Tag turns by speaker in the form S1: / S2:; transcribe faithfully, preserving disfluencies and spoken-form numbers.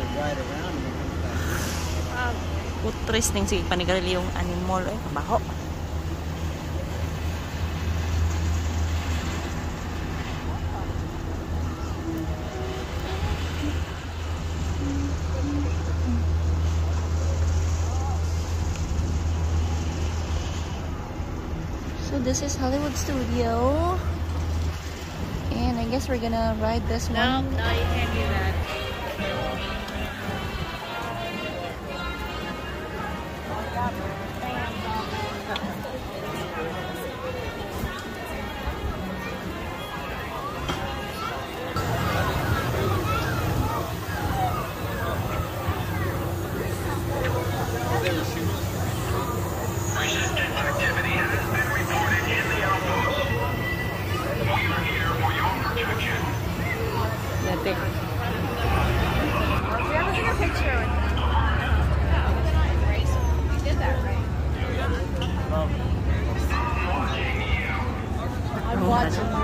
S1: ride around and then come back.
S2: Putris ning sige panigali yung animal ay kabaho. So this is Hollywood Studio, and I guess we're gonna ride this one.
S3: No, no, you can't do that.
S2: Natin.
S3: We have to take a picture. You did that right.
S1: Um,
S3: I'm watching.